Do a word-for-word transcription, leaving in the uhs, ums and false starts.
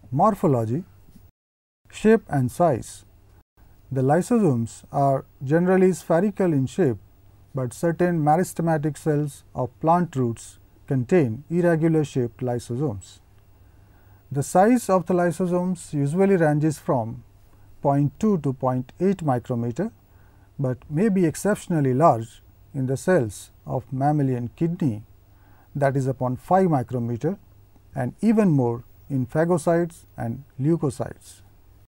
Morphology, shape and size. The lysosomes are generally spherical in shape, but certain meristematic cells of plant roots contain irregular shaped lysosomes. The size of the lysosomes usually ranges from zero point two to zero point eight micrometer, but may be exceptionally large in the cells of mammalian kidney, that is upon five micrometer, and even more in phagocytes and leukocytes.